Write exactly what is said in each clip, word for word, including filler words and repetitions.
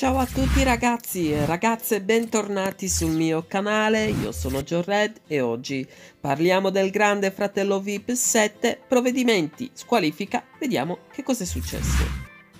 Ciao a tutti ragazzi e ragazze, bentornati sul mio canale, io sono Jored e oggi parliamo del Grande Fratello V I P sette, provvedimenti, squalifica, vediamo che cosa è successo.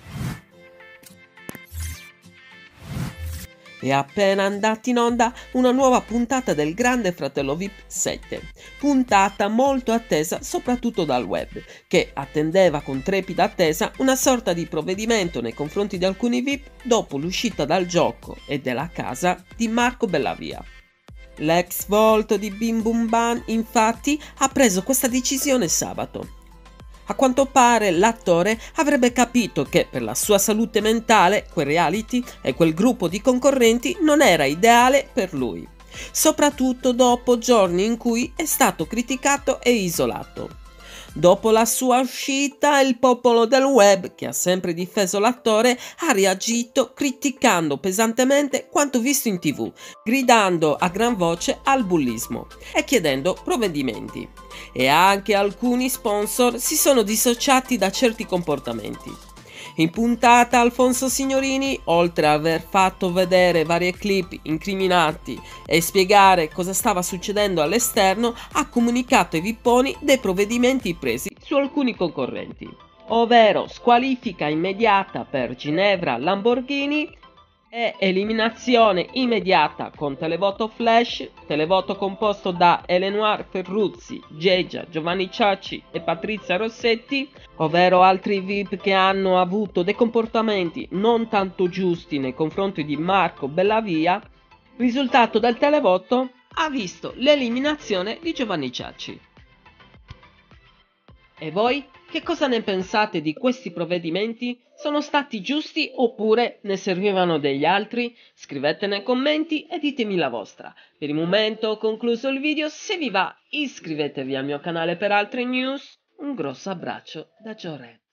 È appena andata in onda una nuova puntata del Grande Fratello V I P sette, puntata molto attesa soprattutto dal web, che attendeva con trepida attesa una sorta di provvedimento nei confronti di alcuni V I P dopo l'uscita dal gioco e della casa di Marco Bellavia. L'ex volto di Bim Bum Bam infatti ha preso questa decisione sabato. A quanto pare l'attore avrebbe capito che per la sua salute mentale quel reality e quel gruppo di concorrenti non era ideale per lui, soprattutto dopo giorni in cui è stato criticato e isolato. Dopo la sua uscita, il popolo del web, che ha sempre difeso l'attore, ha reagito criticando pesantemente quanto visto in tv, gridando a gran voce al bullismo e chiedendo provvedimenti. E anche alcuni sponsor si sono dissociati da certi comportamenti. In puntata Alfonso Signorini, oltre ad aver fatto vedere varie clip incriminanti e spiegare cosa stava succedendo all'esterno, ha comunicato ai vipponi dei provvedimenti presi su alcuni concorrenti, ovvero squalifica immediata per Ginevra Lamborghini e eliminazione immediata con televoto flash, televoto composto da Elenoir Ferruzzi, Geggia, Giovanni Ciacci e Patrizia Rossetti, ovvero altri V I P che hanno avuto dei comportamenti non tanto giusti nei confronti di Marco Bellavia. Risultato del televoto ha visto l'eliminazione di Giovanni Ciacci. E voi? Che cosa ne pensate di questi provvedimenti? Sono stati giusti oppure ne servivano degli altri? Scrivete nei commenti e ditemi la vostra. Per il momento ho concluso il video, se vi va iscrivetevi al mio canale per altre news. Un grosso abbraccio da Jored.